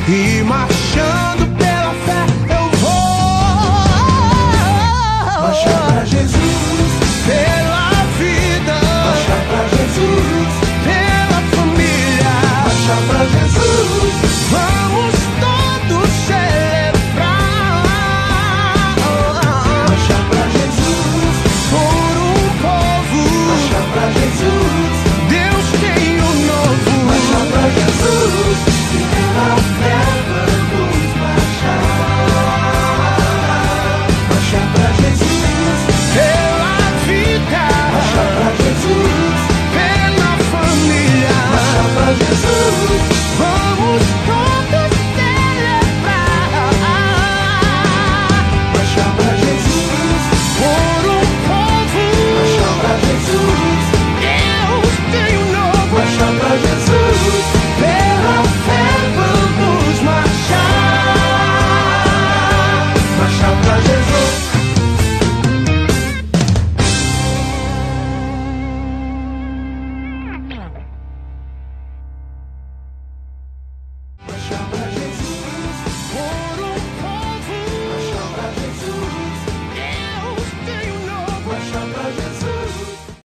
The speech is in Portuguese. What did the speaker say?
e marchando pela fé eu vou. Marchar pra Jesus, Pela vida, marchar pra Jesus, pela família, marchar pra Jesus, vamos todos celebrar. marchar pra Jesus, Por um povo, marchar pra Jesus, Deus tem o novo. marchar pra Jesus, e pela fé vamos marchar. Marchar pra Jesus, Pela vida, marchar pra Jesus, pela família, marchar pra Jesus, vamos todos celebrar. marchar pra Jesus, Por um povo, marchar pra Jesus, Deus tem o novo. marchar pra Jesus, Pela fé vamos marchar. marchar pra Jesus. Marchar pra Jesus, Por um povo, marchar pra Jesus, Deus tem o novo. marchar pra Jesus.